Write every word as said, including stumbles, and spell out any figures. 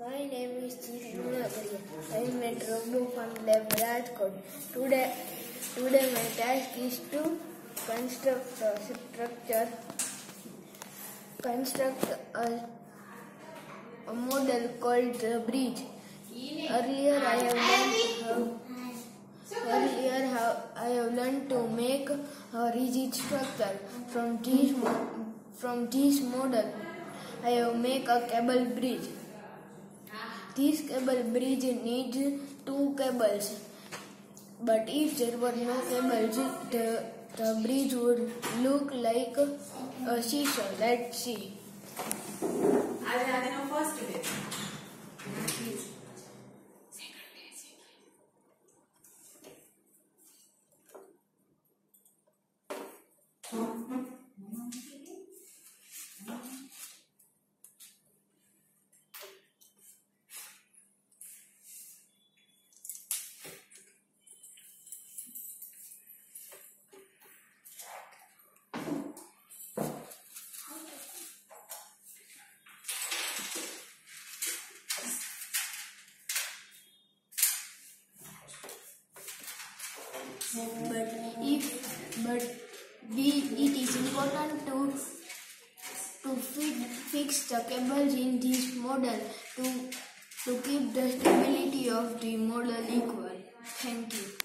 My name is Chitru Nagaria. I am at Robo Farm Lab, Rajkot. Today, today my task is to construct a structure, construct a, a model called the bridge. Earlier, I have learned how, earlier how I have learned to make a rigid structure. From this from this model, I have make a cable bridge. This cable bridge needs two cables, but if there were no cables, the, the bridge would look like a seesaw. Let's see. I will have no first today. But if but we, it is important to to fit, fix the cables in this model to to keep the stability of the model equal. Thank you.